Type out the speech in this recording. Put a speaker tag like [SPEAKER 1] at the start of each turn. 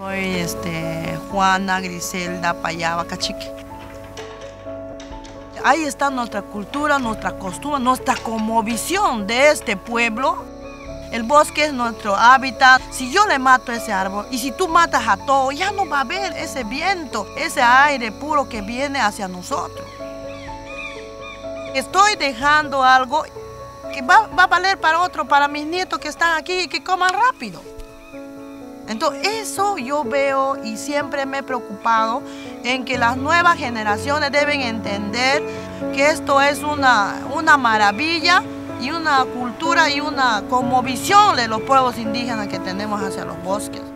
[SPEAKER 1] Soy Juana Griselda Payaba Cachique. Ahí está nuestra cultura, nuestra costumbre, nuestra cosmovisión de este pueblo. El bosque es nuestro hábitat. Si yo le mato ese árbol y si tú matas a todo, ya no va a haber ese viento, ese aire puro que viene hacia nosotros. Estoy dejando algo que va a valer para otro, para mis nietos que están aquí y que coman rápido. Entonces eso yo veo y siempre me he preocupado en que las nuevas generaciones deben entender que esto es una maravilla y una cultura y una cosmovisión de los pueblos indígenas que tenemos hacia los bosques.